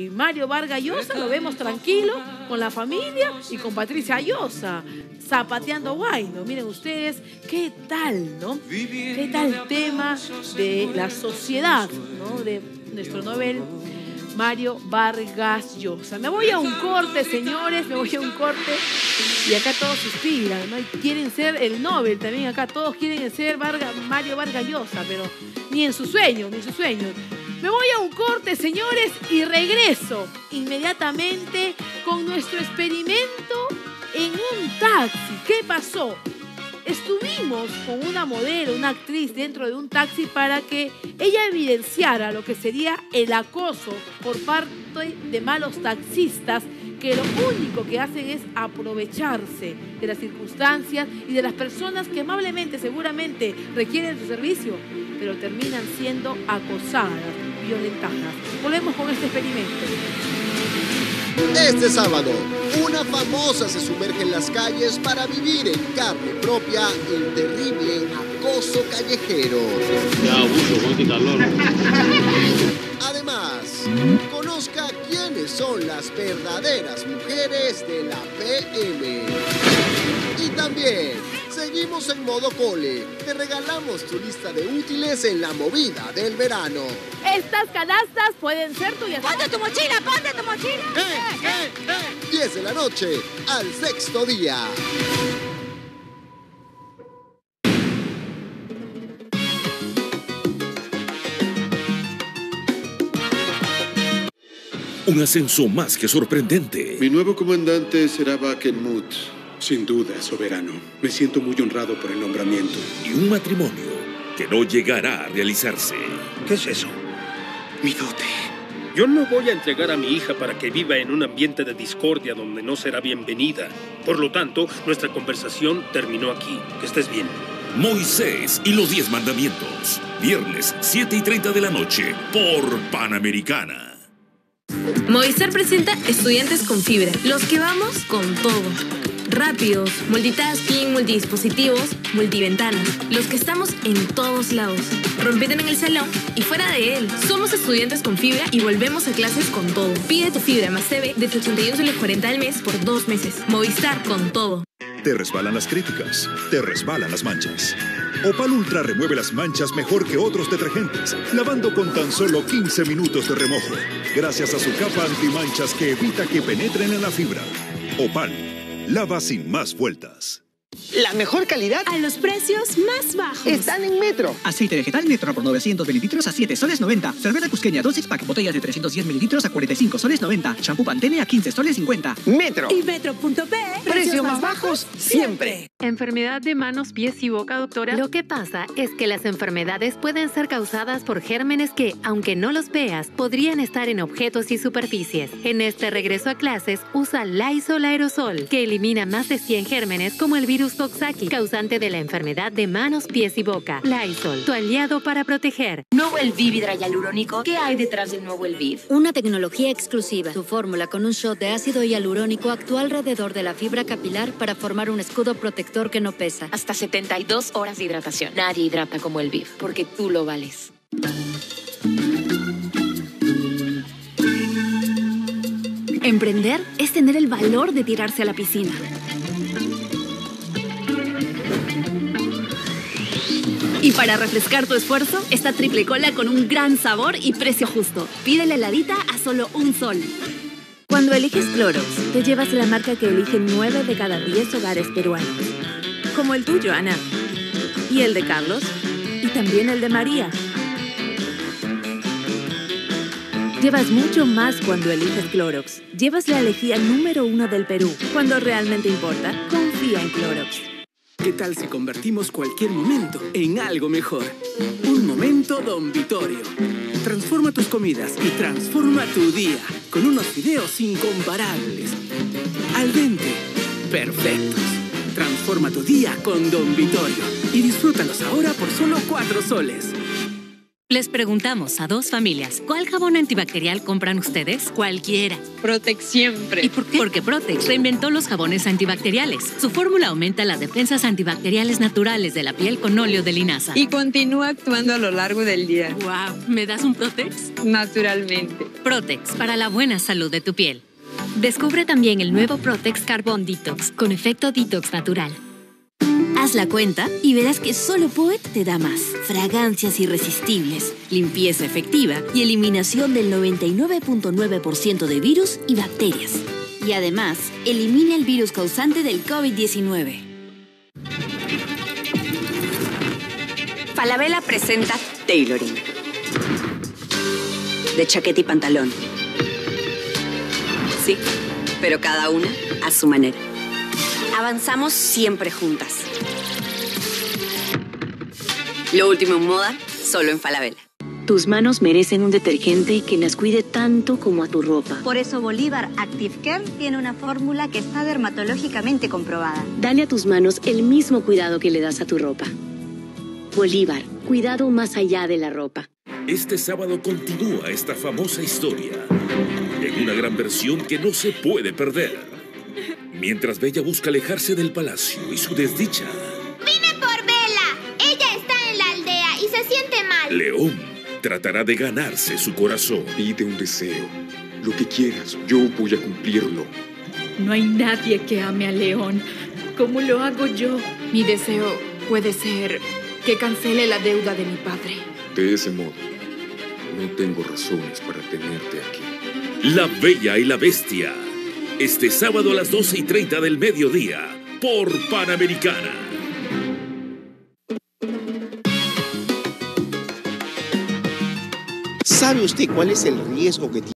Y Mario Vargas Llosa lo vemos tranquilo con la familia y con Patricia Llosa, zapateando guayno. Miren ustedes, ¿qué tal, no? ¿Qué tal el tema de la sociedad, ¿no? De nuestro Nobel Mario Vargas Llosa. Me voy a un corte, señores, me voy a un corte. Y acá todos suspiran, ¿no? Y quieren ser el Nobel también. Acá todos quieren ser Mario Vargas Llosa, pero ni en su sueño, ni en su sueño. Me voy a un corte, señores, y regreso inmediatamente con nuestro experimento en un taxi. ¿Qué pasó? Estuvimos con una modelo, una actriz dentro de un taxi para que ella evidenciara lo que sería el acoso por parte de malos taxistas que lo único que hacen es aprovecharse de las circunstancias y de las personas que amablemente seguramente requieren su servicio, pero terminan siendo acosadas, violentadas. Volvemos con este experimento. Este sábado, una famosa se sumerge en las calles para vivir en carne propia el terrible acoso callejero. Ya abuso, con este calor. Además, conozca quiénes son las verdaderas mujeres de la PM. Y también, seguimos en modo cole. Te regalamos tu lista de útiles en la movida del verano. Estas canastas pueden ser tuyas. ¡Ponte tu mochila! ¡Ponte tu mochila! 10 de la noche al sexto día. Un ascenso más que sorprendente. Mi nuevo comandante será Bakenmut. Sin duda, soberano. Me siento muy honrado por el nombramiento. Y un matrimonio que no llegará a realizarse. ¿Qué es eso? Mi dote. Yo no voy a entregar a mi hija para que viva en un ambiente de discordia donde no será bienvenida. Por lo tanto, nuestra conversación terminó aquí. Que estés bien. Moisés y los 10 mandamientos. Viernes, 7:30 de la noche, por Panamericana. Movistar presenta Estudiantes con Fibra. Los que vamos con todo. Rápidos, multitasking, multidispositivos, multiventanas. Los que estamos en todos lados. Rompiendo en el salón y fuera de él. Somos Estudiantes con Fibra y volvemos a clases con todo. Pide tu fibra más TV desde 81,40 al mes por 2 meses. Movistar con todo. Te resbalan las críticas, te resbalan las manchas. Opal Ultra remueve las manchas mejor que otros detergentes, lavando con tan solo 15 minutos de remojo, gracias a su capa antimanchas que evita que penetren en la fibra. Opal, lava sin más vueltas. La mejor calidad a los precios más bajos. Están en Metro. Aceite vegetal Metro por 900 mililitros a 7 soles 90. Cerveza cusqueña 2 pack, botellas de 310 mililitros a 45 soles 90. Shampoo Pantene a 15 soles 50. Metro. Y Metro.p. Precios más bajos siempre. Enfermedad de manos, pies y boca, doctora. Lo que pasa es que las enfermedades pueden ser causadas por gérmenes que, aunque no los veas, podrían estar en objetos y superficies. En este regreso a clases, usa Lysol Aerosol, que elimina más de 100 gérmenes como el virus Coxsackie, causante de la enfermedad de manos, pies y boca. Lysol, tu aliado para proteger. Nuevo Elviv hialurónico. ¿Qué hay detrás del nuevo Elviv? Una tecnología exclusiva. Su fórmula con un shot de ácido hialurónico actúa alrededor de la fibra capilar para formar un escudo protector que no pesa. Hasta 72 horas de hidratación. Nadie hidrata como Elviv, porque tú lo vales. Emprender es tener el valor de tirarse a la piscina. Y para refrescar tu esfuerzo, está Triple Cola con un gran sabor y precio justo. Pide la heladita a solo $1. Cuando eliges Clorox, te llevas la marca que eligen 9 de cada 10 hogares peruanos. Como el tuyo, Ana. Y el de Carlos. Y también el de María. Llevas mucho más cuando eliges Clorox. Llevas la elegía número 1 del Perú. Cuando realmente importa, confía en Clorox. ¿Qué tal si convertimos cualquier momento en algo mejor? Un momento Don Vittorio. Transforma tus comidas y transforma tu día con unos fideos incomparables. Al dente, perfectos. Transforma tu día con Don Vittorio y disfrútalos ahora por solo 4 soles. Les preguntamos a 2 familias, ¿cuál jabón antibacterial compran ustedes? Cualquiera. Protex siempre. ¿Y por qué? Porque Protex reinventó los jabones antibacteriales. Su fórmula aumenta las defensas antibacteriales naturales de la piel con óleo de linaza. Y continúa actuando a lo largo del día. Wow, ¿me das un Protex? Naturalmente. Protex, para la buena salud de tu piel. Descubre también el nuevo Protex Carbon Detox, con efecto detox natural. Haz la cuenta y verás que solo Poet te da más. Fragancias irresistibles, limpieza efectiva y eliminación del 99.9% de virus y bacterias. Y además, elimina el virus causante del COVID-19. Falabella presenta tailoring. De chaqueta y pantalón. Sí, pero cada una a su manera. Avanzamos siempre juntas. Lo último en moda, solo en Falabella. Tus manos merecen un detergente que las cuide tanto como a tu ropa. Por eso Bolívar Active Care tiene una fórmula que está dermatológicamente comprobada. Dale a tus manos el mismo cuidado que le das a tu ropa. Bolívar, cuidado más allá de la ropa. Este sábado continúa esta famosa historia en una gran versión que no se puede perder. Mientras Bella busca alejarse del palacio y su desdicha, ¡vine por Bella! Ella está en la aldea y se siente mal. León tratará de ganarse su corazón. Pide un deseo, lo que quieras, yo voy a cumplirlo. No hay nadie que ame a León como lo hago yo. Mi deseo puede ser que cancele la deuda de mi padre. De ese modo, no tengo razones para tenerte aquí. La Bella y la Bestia. Este sábado a las 12:30 del mediodía por Panamericana. ¿Sabe usted cuál es el riesgo que tiene?